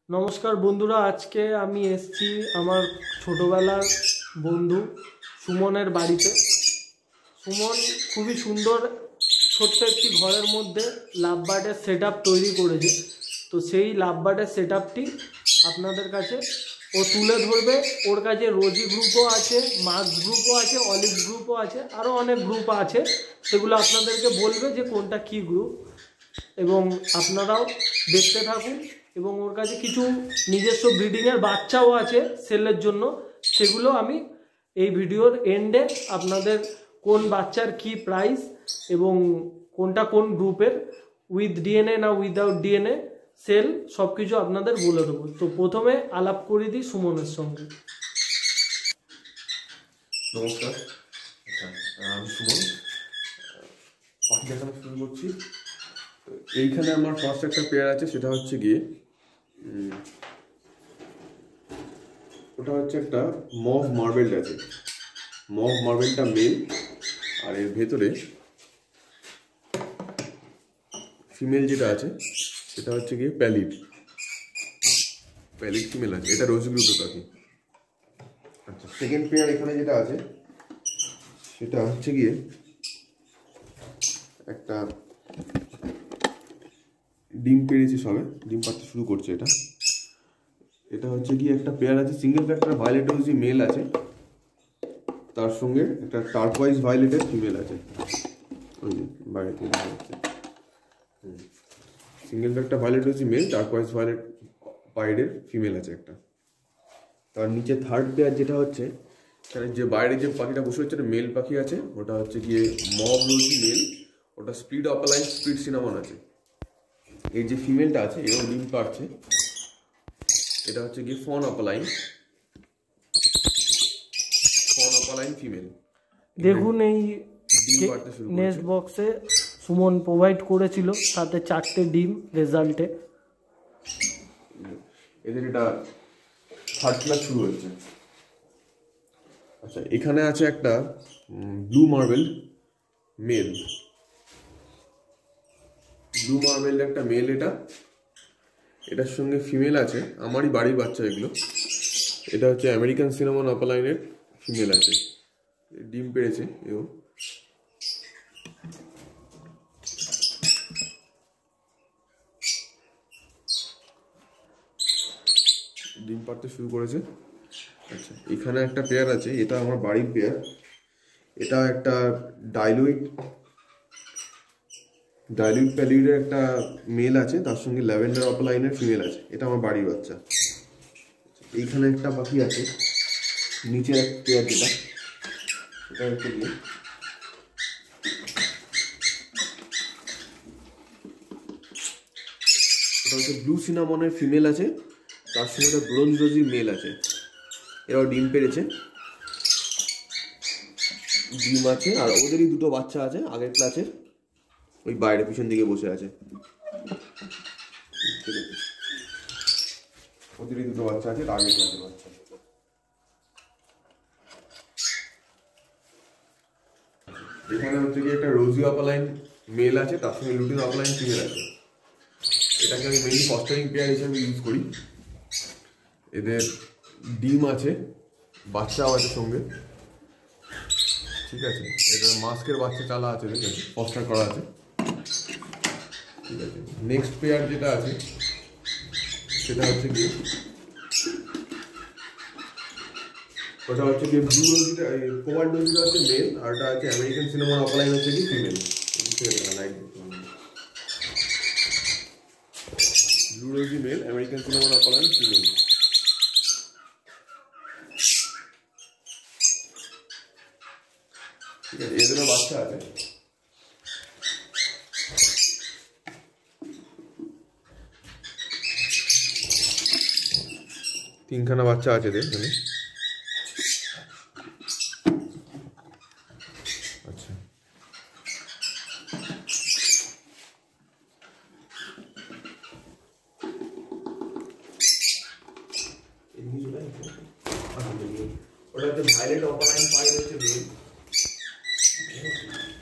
নমস্কার বন্ধুরা, আজকে আমি এসেছি আমার ছোটবেলার বন্ধু সুমনের বাড়িতে। সুমন খুবই সুন্দর ছোট্ট একটি ঘরের মধ্যে লাভ বার্ডের সেট তৈরি করেছে। তো সেই লাভ বার্ডের সেট আপনাদের কাছে ও তুলে ধরবে। ওর কাছে রোজি গ্রুপও আছে, মার্কস গ্রুপও আছে, অলিভ গ্রুপও আছে, আরও অনেক গ্রুপ আছে। সেগুলো আপনাদেরকে বলবে যে কোনটা কী গ্রুপ, এবং আপনারাও দেখতে থাকুন। এবং ওর কাছে কিছু নিজস্ব ব্রিডিংয়ের বাচ্চাও আছে সেলের জন্য। সেগুলো আমি এই ভিডিওর এন্ডে আপনাদের কোন বাচ্চার কি প্রাইস এবং কোনটা কোন গ্রুপের, উইথ ডিএনএ না উইদাউট ডিএনএ সেল, সব কিছু আপনাদের বলে দেবো। তো প্রথমে আলাপ করে দিই সুমনের সঙ্গে। নমস্কার, আমি সুমন। পাখি দেখানো শুরু করছি। এইখানে আমার ফার্স্ট একটা পেয়ার আছে, সেটা হচ্ছে গিয়ে ওটা হচ্ছে একটা মভ মার্বেল আছে। মভ মার্বেলটা মেল, আর এর ভেতরে ফিমেল যেটা আছে সেটা হচ্ছে গিয়ে প্যালিড ফিমেল আছে। এটা রোজ গ্রুপের পাখি। আচ্ছা, সেকেন্ড পেয়ার এখানে যেটা আছে সেটা হচ্ছে গিয়ে একটা ডিম পেড়েছে, সবে ডিম পাড়তে শুরু করছে। এটা হচ্ছে গিয়ে একটা পেয়ার আছে, single factor violet rosy male আছে, তার সঙ্গে একটা টার্কোয়াইজ ভায়োলেটের ফিমেল আছে। ওই যে বাইরে থেকে যাচ্ছে, single factor violet rosy male, turquoise violet পাইডের ফিমেল আছে একটা। তার নিচে থার্ড পেয়ার যেটা হচ্ছে, এখানে যে বাইরে যে পাখিটা বসে হচ্ছে মেল পাখি আছে, ওটা হচ্ছে গিয়ে মভ রোজি মেল, ওটা স্পিড অপালাইন স্পিড সিনামন আছে। এই যে ফিমেলটা আছে এও ডিম পাড়ছে, এটা হচ্ছে গিয়ে ফন অপালাইন ফিমেল। দেখুন এই নেক্সট বক্সে সুমন প্রোভাইড করেছিল, সাথে 4টে ডিম রেজাল্টে। এদের এটা থার্ড ক্লাস শুরু হচ্ছে। আচ্ছা, এখানে আছে একটা ব্লু মার্বেল মেল, একটা মেল। এটার সঙ্গে ফিমেল আছে, আমারই বাড়ির বাচ্চা এগুলো। এটা হচ্ছে আমেরিকান সিনামন অপালাইনের ফিমেল আছে, ডিম পেড়েছে এও। ডিম পাড়তে শুরু করেছে। আচ্ছা, এখানে একটা পেয়ার আছে, এটা আমার বাড়ির পেয়ার। এটা একটা ডাইলুইট প্যালিউডের একটা মেল আছে, তার সঙ্গে ল্যাভেন্ডার অপালাইনের ফিমেল আছে। এটা আমার বাড়ির বাচ্চা। এইখানে একটা পাখি আছে, নিচের এক পেয়ার যেটা, এটা হচ্ছে গিয়ে এটা হচ্ছে ব্লু সিনামনের ফিমেল আছে, তার সঙ্গে একটা ব্রোঞ্জ রোজি মেল আছে। এরাও ডিম পেড়েছে, ডিম আছে, আর ওদেরই দুটো বাচ্চা আছে আগের ক্লাসের, ওই বাইরে পিছন দিকে বসে আছে। ওদেরই দুটো বাচ্চা আছে, আগের ক্লাসের বাচ্চা। এখানে হচ্ছে কি একটা রোজি অপালাইন মেল আছে, তার সঙ্গে লুটিন অপালাইন ফিমেল আছে। এটাকে আমি মেনলি ফস্টারিং পেয়ার হিসেবে ইউজ করি। এদের ডিম আছে, বাচ্চাও আছে সঙ্গে, ঠিক আছে। এটা মাস্কের বাচ্চা চালা আছে, ঠিক আছে, ফস্টার করা আছে, ঠিক আছে। নেক্সট পেয়ার যেটা আছে সেটা হচ্ছে কি, ওটা হচ্ছে কি ব্লু রোজিটা, কোবাল্ট রোজিটা হচ্ছে মেল, আর ওটা আছে আমেরিকান সিনামন অপালাইন হচ্ছে কি female. Blue rosy male, American cinnamon opaline female. ঠিক আছে, এদেরও বাচ্চা আছে। তিনখানা বাচ্চা আছে এদের এখানে। আচ্ছা, ওটা হচ্ছে ভায়োলেট অপালাইন পাইড হচ্ছে মেল।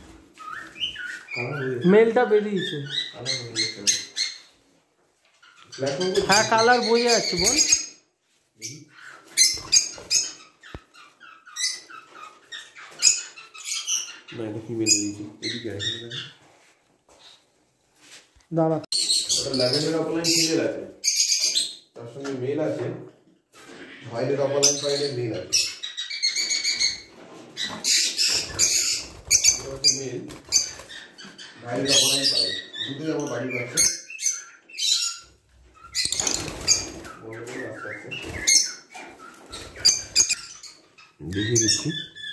মেলটা বেরিয়েছে। হ্যাঁ কালার বোঝা যাচ্ছে বল। না এটা ফিমেল দিয়েছি, এদিকে দাঁড়া। ল্যাভেন্ডার অপলাইন ফিমেল আছে, তার সঙ্গে মেল আছে ভায়োলেট অপলাইন পাইডের মেল আছে। মেল ভায়োলেট অপলাইন পাইড দুটোই আমার বাড়ি আছে। দেখিয়ে দিচ্ছি,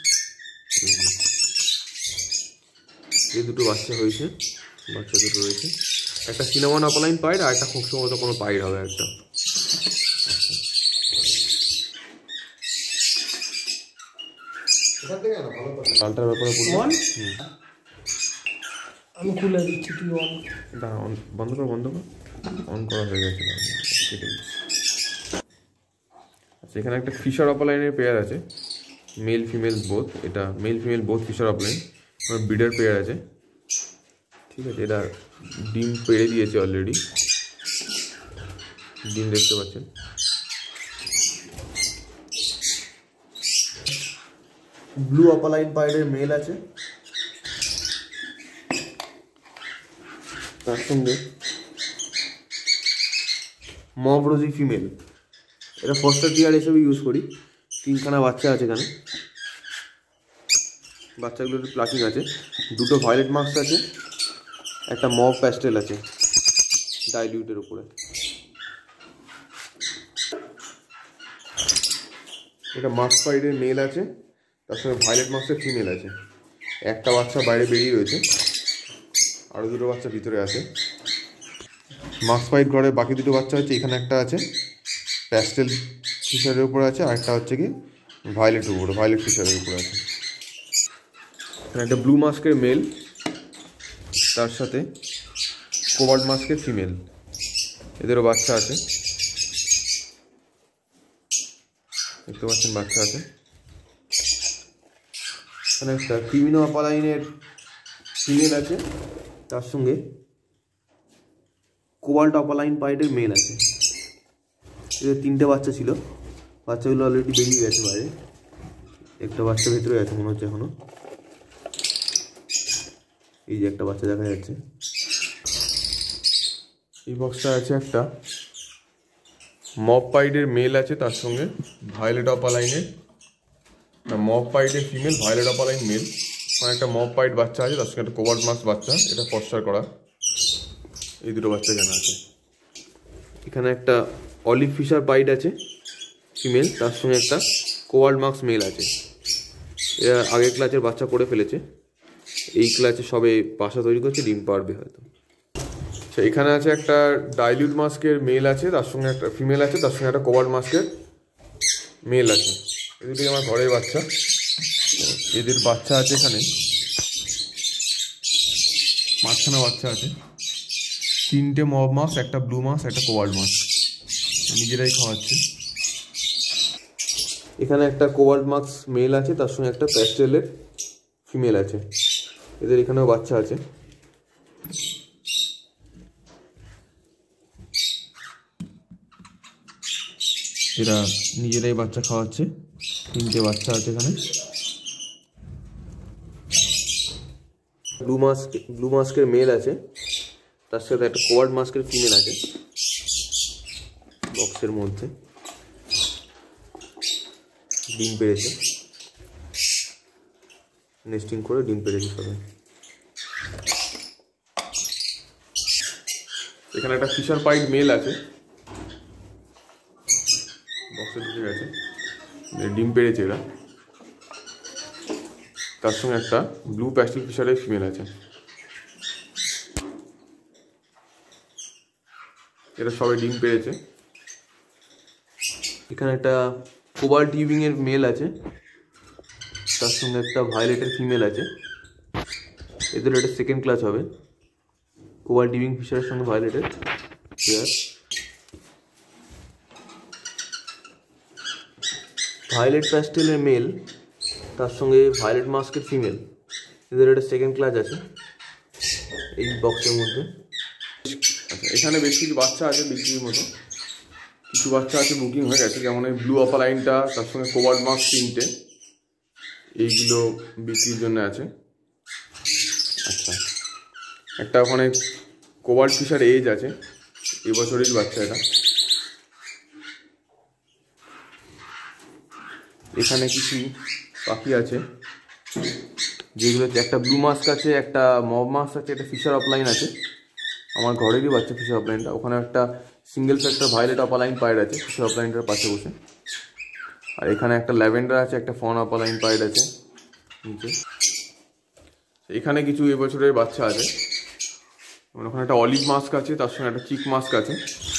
এই দুটো বাচ্চা হয়েছে, বাচ্চা দুটো রয়েছে। একটা সিনামন অপলাইন পাইড আর একটা খুব সম্ভবত কোনো পাইড হবে একটা। লালটার ব্যাপারে আমি খুলে দিচ্ছি, তুই অন বন্ধ কর, বন্ধ কর, অন করা হয়ে গেছে। আচ্ছা এখানে একটা ফিশার অপলাইনের পেয়ার আছে, মেল ফিমেল বোথ। এটা male female both Fischer opaline, breeder pair আছে। ঠিক আছে, এটা ডিম পেড়ে দিয়েছে অলরেডি, ডিম দেখতে পাচ্ছেন। ব্লু অপালাইন পাইডের মেল আছে, তার সঙ্গে মব রোজি ফিমেল। এটা ফস্টার টিয়ার হিসেবে ইউজ করি। 3খানা বাচ্চা আছে এখানে, বাচ্চাগুলোর প্লাকিং আছে। দুটো ভায়োলেট মাস্ক আছে, একটা মব প্যাস্টেল আছে ডাইলিউটের উপরে। এটা মাস্ক পাইডের মেল আছে, তার সঙ্গে ভায়োলেট মাস্কের ফিমেল আছে। একটা বাচ্চা বাইরে বেরিয়ে রয়েছে, আরও দুটো বাচ্চা ভিতরে আছে। মাস্ক পাইড ঘরে বাকি দুটো বাচ্চা হচ্ছে, এখানে একটা আছে প্যাস্টেল ফিশারের উপরে আছে, আর একটা হচ্ছে কি ভায়োলেটের উপরে, ভায়োলেট ফিশারের উপরে আছে। এখানে একটা ব্লু মাস্কের মেল, তার সাথে কোবাল্ট মাস্কের ফিমেল, এদেরও বাচ্চা আছে, দেখতে পাচ্ছেন বাচ্চা আছে। এখানে একটা ক্রিমিনো অপালাইনের ফিমেল আছে, তার সঙ্গে কোবাল্ট অপালাইন পাইডের মেল আছে। এদের 3টে বাচ্চা ছিল, বাচ্চাগুলো অলরেডি বেরিয়ে গেছে বাইরে, একটা বাচ্চা ভেতরে আছে মনে হচ্ছে এখনো। এই যে একটা বাচ্চা দেখা যাচ্ছে। এই বক্সটা আছে একটা মব পাইডের মেল আছে, তার সঙ্গে ভায়োলেট অপালাইনের, না mob পাইডের female, violet opaline mail. মানে একটা মব পাইড বাচ্চা আছে, তার সঙ্গে একটা কোবাল্ট মাস্ক বাচ্চা, এটা ফস্টার করা। এই দুটো বাচ্চা এখানে আছে। এখানে একটা অলিভ ফিশার পাইড আছে ফিমেল, তার সঙ্গে একটা কোবাল্ট মাস্ক মেল আছে। এরা আগের ক্লাচের বাচ্চা করে ফেলেছে, এই ক্লাচে সবে বাসা তৈরি করছে, ডিম পারবে হয়তো। আচ্ছা এখানে আছে একটা ডাইলিউট মাস্কের মেল আছে, তার সঙ্গে একটা ফিমেল আছে, তার সঙ্গে একটা কোবাল্ট মাস্কের মেল আছে। এদিকে আমার ঘরের বাচ্চা, এদের বাচ্চা আছে এখানে 5খানা বাচ্চা আছে। 3টে মব মাস্ক, একটা ব্লু মাস্ক, একটা কোবাল্ট মাস্ক, নিজেরাই খাওয়াচ্ছে। এখানে একটা কোবাল্ট মাস্ক মেল আছে, তার সঙ্গে একটা প্যাস্টেলের ফিমেল আছে। এদের এখানেও বাচ্চা আছে। এরা নিজেরাই বাচ্চা খাওয়াচ্ছে, 3টে বাচ্চা আছে এখানে। ব্লু মাস্কের মেল আছে, তার সাথে একটা কোবাল্ট মাস্কের ফিমেল আছে বক্সের মধ্যে, ডিম পেড়েছে, নেস্টিং করে ডিম পেড়েছে সবাই। এখানে একটা ফিশার পাইড মেল আছে, বক্সে ঢুকে গেছে, ডিম পেড়েছে এরা। তার সঙ্গে একটা ব্লু প্যাস্টেল ফিশারের ফিমেল আছে। এরা সবাই ডিম পেড়েছে। এখানে একটা কোবাল্ট টিউবিং এর মেল আছে, তার সঙ্গে একটা ভায়োলেটের ফিমেল আছে। এদের এটা সেকেন্ড ক্লাস হবে, কোবাল্ট টিউবিং ফিশারের সঙ্গে ভায়োলেটের পেয়ার। ভায়োলেট প্যাস্টেলের মেল, তার সঙ্গে ভায়োলেট মাস্কের ফিমেল, এদের এটা সেকেন্ড ক্লাস আছে এই বক্সের মধ্যে। আচ্ছা, এখানে বেশ কিছু বাচ্চা আছে বিক্রির মতো, কিছু বাচ্চা আছে বুকিং হয়ে গেছে, যেমন এই ব্লু অপালাইনটা, তার সঙ্গে কোবাল্ট মাস্ক 3টে, এইগুলো বিক্রির জন্য আছে। আচ্ছা, একটা ওখানে কোবাল্ট ফিশার এজ আছে, এবছরের বাচ্চা এটা। এখানে কিছু পাখি আছে যেগুলোতে একটা ব্লু মাস্ক আছে, একটা মব মাস্ক আছে, একটা ফিশার অফলাইন আছে, আমার ঘরেরই বাচ্চা ফিশার অফলাইনটা। ওখানে একটা single factor violet opaline pied আছে ফিশার অফলাইনটার পাশে বসে। আর এখানে একটা ল্যাভেন্ডার আছে, একটা ফন অপালাইন পাইড আছে নিচে। এখানে কিছু এবছরের বাচ্চা আছে, ওখানে একটা অলিভ মাস্ক আছে, তার সঙ্গে একটা চিক মাস্ক আছে।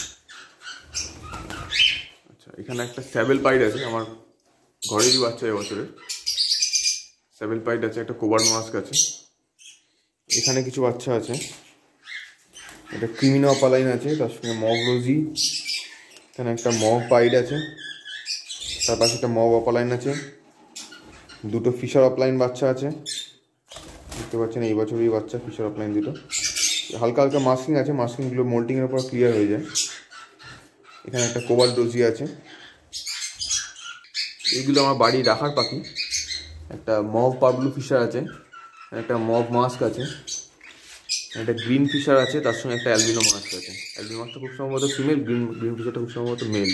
আচ্ছা, এখানে একটা স্যাবেল পাইড আছে, আমার ঘরেরই বাচ্চা এবছরের স্যাবেল পাইড আছে, একটা কোবাল্ট মাস্ক আছে। এখানে কিছু বাচ্চা আছে, একটা ক্রিমিনো অপালাইন আছে, তার সঙ্গে মগ রোজি। এখানে একটা মগ পাইড আছে, তার পাশে একটা মগ অপালাইন আছে, দুটো ফিশার অফলাইন বাচ্চা আছে, দেখতে পাচ্ছেন এই বছরই বাচ্চা ফিশার অফলাইন দুটো। হালকা হালকা মাস্কিং আছে, মাস্কিংগুলো মোল্টিংয়ের উপর ক্লিয়ার হয়ে যায়। এখানে একটা কোবাল্ট রোজি আছে। এইগুলো আমার বাড়ি রাখার পাখি। একটা মভ পাবলু ফিশার আছে, একটা মভ মাস্ক আছে, একটা গ্রিন ফিশার আছে, তার সঙ্গে একটা অ্যালবিনো মাস্ক আছে। অ্যালবিনো মাস্কটা খুব সম্ভবত ফিমেল, গ্রিন ফিশারটা খুব সম্ভবত মেল।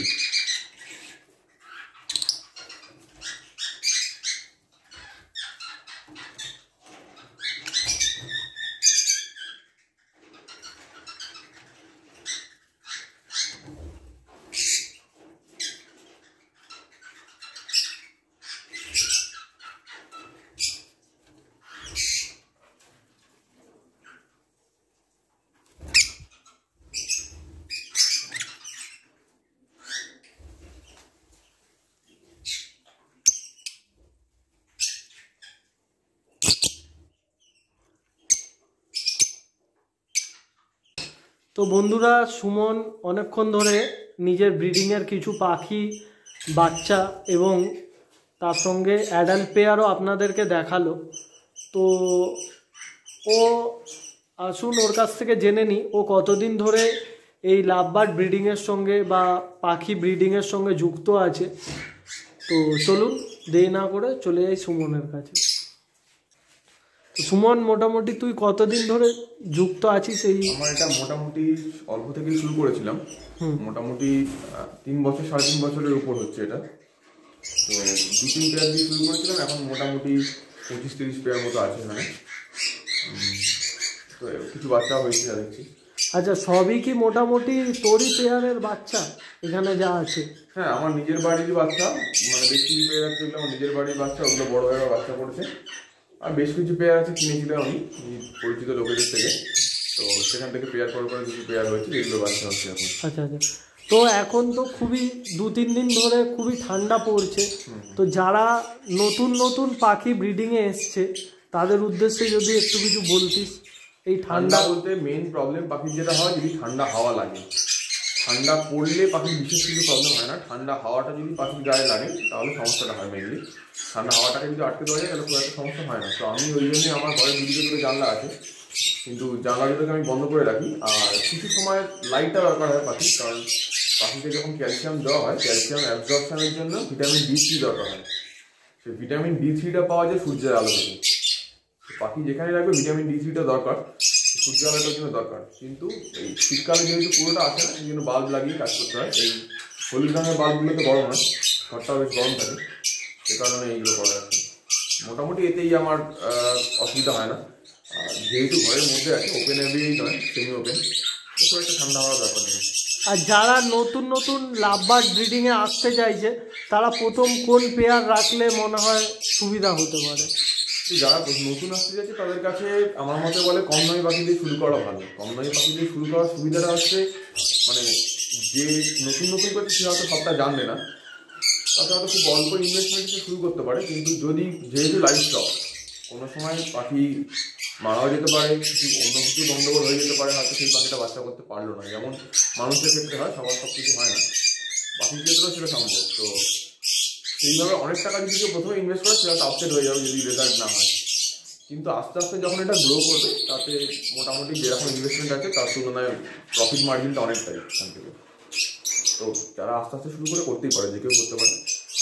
তো বন্ধুরা, সুমন অনেকক্ষণ ধরে নিজের ব্রিডিংয়ের কিছু পাখি বাচ্চা এবং তার সঙ্গে অ্যাডাল্ট পেয়ারও আপনাদেরকে দেখালো। তো ও আসুন ওর কাছ থেকে জেনে নিই ও কতদিন ধরে এই লাভবার্ড ব্রিডিংয়ের সঙ্গে বা পাখি ব্রিডিংয়ের সঙ্গে যুক্ত আছে। তো চলুন দেরি না করে চলে যাই সুমনের কাছে। সুমন, মোটামুটি তুই কতদিন ধরে যুক্ত আছিস? এই আমার এটা মোটামুটি অল্প থেকেই শুরু করেছিলাম, মোটামুটি 3 বছর 3.5 বছরের উপর হচ্ছে এটা। তো 2-3 পেয়ার দিয়ে শুরু করেছিলাম, এখন মোটামুটি 25-30 পেয়ার মতো আছে এখানে। তো কিছু বাচ্চা হয়েছে যা দেখছি। আচ্ছা, সবই কি মোটামুটি তোরই পেয়ারের বাচ্চা এখানে যা আছে? হ্যাঁ, আমার নিজের বাড়ির বাচ্চা, মানে বেশ কিছু পেয়ার আছে যেগুলো আমার নিজের বাড়ির বাচ্চা, ওগুলো বড় হয়ে বাচ্চা পড়েছে। আর বেশ কিছু পেয়ার আছে কিনেছিলাম আমি পরিচিত লোকেদের থেকে, তো সেখান থেকে পেয়ার করে কিছু পেয়ার হয়েছে, যেগুলো বাচ্চা হচ্ছে এখন। আচ্ছা আচ্ছা। তো এখন তো খুবই 2-3 দিন ধরে খুবই ঠান্ডা পড়ছে, তো যারা নতুন নতুন পাখি ব্রিডিংয়ে এসছে তাদের উদ্দেশ্যে যদি একটু কিছু বলতিস। এই ঠান্ডা বলতে মেইন প্রবলেম পাখির যেটা হয়, যদি ঠান্ডা হাওয়া লাগে, ঠান্ডা পড়লে পাখির বিশেষ কিছু প্রবলেম হয় না, ঠান্ডা হাওয়াটা যদি পাখির গায়ে লাগে তাহলে সমস্যাটা হয় মেইনলি। ঠান্ডা হাওয়াটাকে যদি আটকে দেওয়া যায় তাহলে খুব একটা সমস্যা হয় না। তো আমি ওই জন্যই আমার ঘরে দুটো করে জানলা আছে, কিন্তু জানলা দুটোকে আমি বন্ধ করে রাখি। আর কিছু সময় লাইটটা দরকার হয় পাখি, কারণ পাখিকে যখন ক্যালসিয়াম দেওয়া হয়, ক্যালসিয়াম অ্যাবজর্পশনের জন্য ভিটামিন D3 দরকার হয়। সেই ভিটামিন D3টা পাওয়া যায় সূর্যের আলো থেকে। পাখি যেখানে রাখবে ভিটামিন D3টা দরকার, সূর্য আলোটার জন্য দরকার। কিন্তু এই শীতকালে যেহেতু পুরোটা আসে না, সেই জন্য বাল্ব লাগিয়ে কাজ করতে হয়। এই হলুদ রঙের বাল্বগুলোতে গরম হয়, ঘরটা বেশ গরম থাকে, সে কারণে এইগুলো করা আর কি। মোটামুটি এতেই আমার অসুবিধা হয় না। আর যেহেতু ঘরের মধ্যে আছে, ওপেন এভিই নয়, সেমি ওপেন, খুব একটা ঠান্ডা হওয়ার ব্যাপার নেই। আর যারা নতুন নতুন লাভবার্ড ব্রিডিংয়ে আসতে চাইছে তারা প্রথম কোন পেয়ার রাখলে মনে হয় সুবিধা হতে পারে? যারা নতুন আসতে যাচ্ছে তাদের কাছে আমার মতে বলে কম দামি পাখি দিয়ে শুরু করা ভালো। কম দামি পাখি দিয়ে শুরু করার সুবিধাটা হচ্ছে, মানে যে নতুন নতুন করছে সে হয়তো সবটা জানবে না, তাতে হয়তো খুব অল্প ইনভেস্টমেন্ট থেকে শুরু করতে পারে। কিন্তু যদি যেহেতু লাইফ স্টক, কোনো সময় পাখি মারাও যেতে পারে, কিছু অন্য কিছু গন্ডগোল হয়ে যেতে পারে, হয়তো সেই পাখিটা বাচ্চা করতে পারলো না। যেমন মানুষের ক্ষেত্রে হয়, সবার সব কিছু হয় না, পাখির ক্ষেত্রেও সেটা সম্ভব। তো সেইভাবে অনেক টাকা যদি কেউ প্রথমে ইনভেস্ট করে সেটা আপসেট হয়ে যাবে যদি রেজাল্ট না হয়। কিন্তু আস্তে আস্তে যখন এটা গ্রো করবে তাতে মোটামুটি যেরকম ইনভেস্টমেন্ট আছে তার তুলনায় প্রফিট মার্জিনটা অনেকটাই এখান থেকে। তো যারা আস্তে আস্তে শুরু করে করতেই পারে, যে কেউ করতে পারে।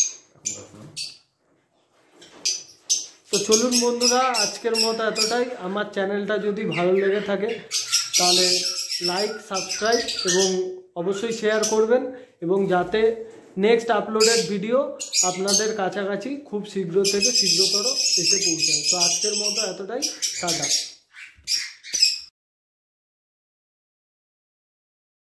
তো চলুন বন্ধুরা, আজকের মতো এতটাই। আমার চ্যানেলটা যদি ভালো লেগে থাকে তাহলে লাইক, সাবস্ক্রাইব এবং অবশ্যই শেয়ার করবেন, এবং যাতে নেক্সট আপলোডেড ভিডিও আপনাদের কাছাকাছি খুব শীঘ্র থেকে শীঘ্রতর এসে পৌঁছায়। তো আজকের মতো এতটাই, টাটা।